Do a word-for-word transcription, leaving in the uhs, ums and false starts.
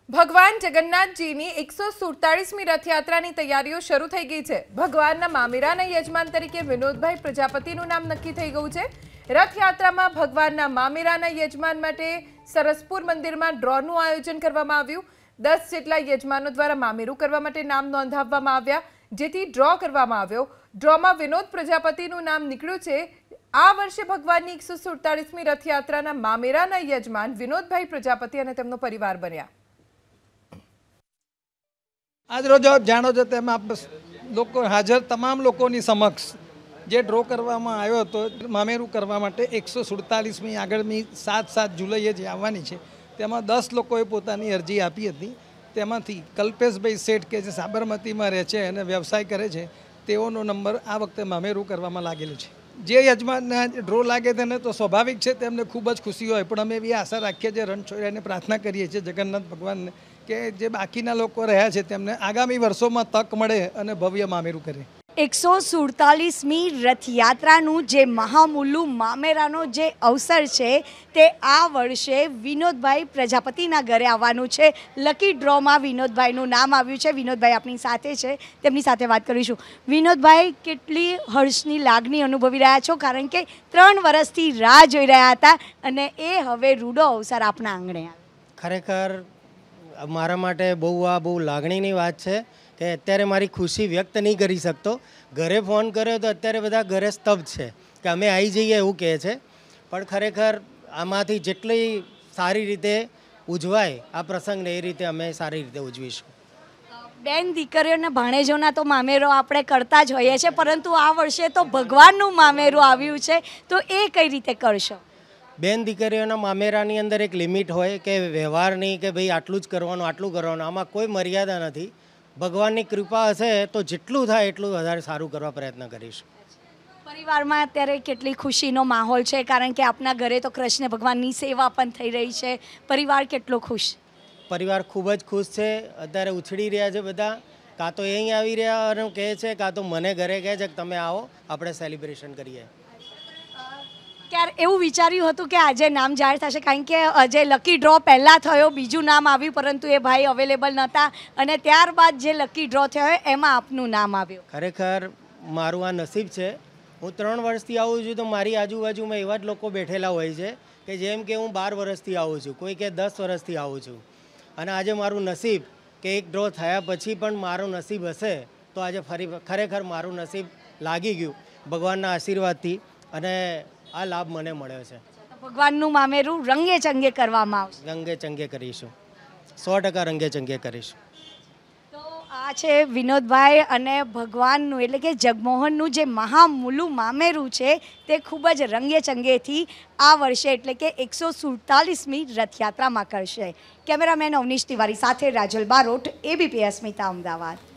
ભગવાન જગન્નાથજીની એકસો સુડતાલીસમી રથયાત્રાની તૈયારીઓ શરૂ થઈ ગઈ છે। ભગવાનના મામેરાના યજમાન તરીકે વિનોદભાઈ પ્રજાપતિનું નામ નક્કી થઈ ગયું છે। રથયાત્રામાં ભગવાનના મામેરાના યજમાન માટે સરસપુર મંદિરમાં ડ્રોનું આયોજન કરવામાં આવ્યું। દસ જેટલા યજમાનો દ્વારા મામેરું કરવા માટે નામ નોંધાવવામાં આવ્યા, જેથી ડ્રો કરવામાં આવ્યો। ડ્રોમાં વિનોદ પ્રજાપતિનું નામ નીકળ્યું છે। આ વર્ષે ભગવાનની એકસો સુડતાલીસમી રથયાત્રાના મામેરાના યજમાન વિનોદભાઈ પ્રજાપતિ અને તેમનો પરિવાર બન્યા। આજ રોજ આપ જાણો છો તેમ આપ લોકો હાજર તમામ લોકોની સમક્ષ જે ડ્રો કરવામાં આવ્યો હતો મામેરું કરવા માટે એકસો સુડતાલીસમી આગળની સાત સાત જુલાઈએ જે આવવાની છે તેમાં દસ લોકોએ પોતાની અરજી આપી હતી। તેમાંથી કલ્પેશભાઈ શેઠ કે જે સાબરમતીમાં રહે છે અને વ્યવસાય કરે છે તેઓનો નંબર આ વખતે મામેરું કરવામાં લાગેલો છે। જે યજમાનને ડ્રો લાગે તેને તો સ્વાભાવિક છે તેમને ખૂબ જ ખુશી હોય, પણ અમે એવી આશા રાખીએ છીએ, રણછોડ્યાને પ્રાર્થના કરીએ છીએ જગન્નાથ ભગવાનને કે જે બાકીના લોકો રહ્યા છે તેમને આગામી વર્ષોમાં તક મળે અને ભવ્ય મામેરું કરે। એકસો સુડતાલીસમી રથયાત્રાનું જે મહામૂલું મામેરાનો જે અવસર છે તે આ વર્ષે વિનોદભાઈ પ્રજાપતિના ઘરે આવવાનું છે। લકી ડ્રોમાં વિનોદભાઈનું નામ આવ્યું છે। વિનોદભાઈ આપણી સાથે છે, તેમની સાથે વાત કરીશું। વિનોદભાઈ, કેટલી હર્ષની લાગણી અનુભવી રહ્યા છો? કારણ કે ત્રણ વર્ષથી રાહ જોઈ રહ્યા હતા અને એ હવે રૂડો અવસર આપણા આંગણે આવ્યો। ખરેખર મારા માટે બહુ આ બહુ લાગણીની વાત છે કે અત્યારે મારી ખુશી વ્યક્ત નહીં કરી શકતો। ઘરે ફોન કર્યો તો અત્યારે બધા ઘરે સ્તબ્ધ છે કે અમે આવી જઈએ એવું કહે છે, પણ ખરેખર આમાંથી જેટલી સારી રીતે ઉજવાય આ પ્રસંગને એ રીતે અમે સારી રીતે ઉજવીશું। બેન દીકરીઓના ભાણેજોના તો મામેરો આપણે કરતા જ હોઈએ છીએ, પરંતુ આ વર્ષે તો ભગવાનનું મામેરું આવ્યું છે, તો એ કઈ રીતે કરશો? બેન દીકરીઓના મામેરાની અંદર એક લિમિટ હોય કે વ્યવહારની કે ભાઈ આટલું જ કરવાનું આટલું કરવાનું, આમાં કોઈ મર્યાદા નથી। ભગવાનની કૃપા હશે તો જેટલું થાય એટલું વધારે સારું કરવા પ્રયત્ન કરીશું। પરિવારમાં અત્યારે કેટલી ખુશીનો માહોલ છે? કારણ કે આપના ઘરે તો કૃષ્ણ ભગવાનની સેવા પણ થઈ રહી છે। પરિવાર કેટલો ખુશ? પરિવાર ખૂબ જ ખુશ છે। અત્યારે ઉછળી રહ્યા છે બધા, કાં તો અહીં આવી રહ્યા અને કહે છે, કાં તો મને ઘરે કહે છે કે તમે આવો આપણે સેલિબ્રેશન કરીએ। ક્યારે એવું વિચાર્યું હતું કે આજે નામ જાહેર થશે? કારણ કે જે લકી ડ્રો પહેલાં થયો, બીજું નામ આવ્યું, પરંતુ એ ભાઈ અવેલેબલ નહોતા અને ત્યારબાદ જે લકી ડ્રો થયો એમાં આપનું નામ આવ્યું। ખરેખર મારું આ નસીબ છે। હું ત્રણ વર્ષથી આવું છું તો મારી આજુબાજુમાં એવા જ લોકો બેઠેલા હોય છે કે જેમ કે હું બાર વર્ષથી આવું છું, કોઈ કે દસ વર્ષથી આવું છું, અને આજે મારું નસીબ કે એક ડ્રો થયા પછી પણ મારું નસીબ હશે તો આજે ફરી ખરેખર મારું નસીબ લાગી ગયું ભગવાનના આશીર્વાદથી અને આ લાભ મને મળ્યો છે। ભગવાનનું મામેરું રંગે ચંગે કરવામાં આવશે? રંગે ચંગે કરીશું, સો ટકા રંગે ચંગે કરીશું। તો આ છે વિનોદભાઈ અને ભગવાનનું એટલે કે જગમોહનનું જે મહામૂલું મામેરું છે તે ખૂબ જ રંગે ચંગેથી આ વર્ષે એટલે કે એકસો સુડતાલીસમી રથયાત્રામાં કરશે। કેમેરામેન અવનીશ તિવારી સાથે રાજલ બારોટ, એબીપી અસ્મિતા, અમદાવાદ।